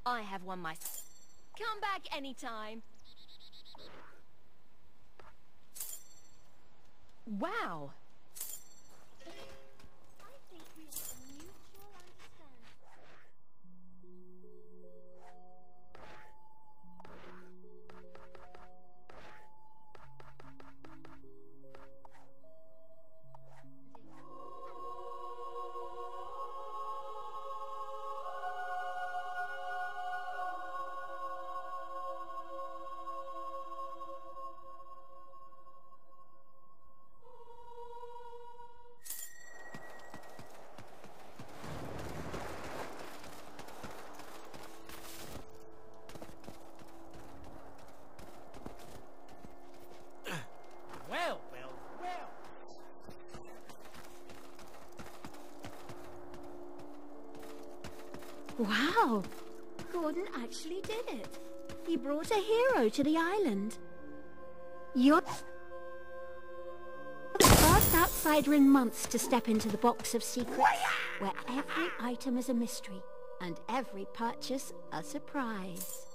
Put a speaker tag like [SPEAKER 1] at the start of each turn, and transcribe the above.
[SPEAKER 1] I have one myself. Come back anytime. Wow. I think we have a mutual understanding.
[SPEAKER 2] Wow! Gordon actually did it. He brought a hero to the island. You're the first outsider in months to step into the box of secrets, where every item is a mystery and every purchase a surprise.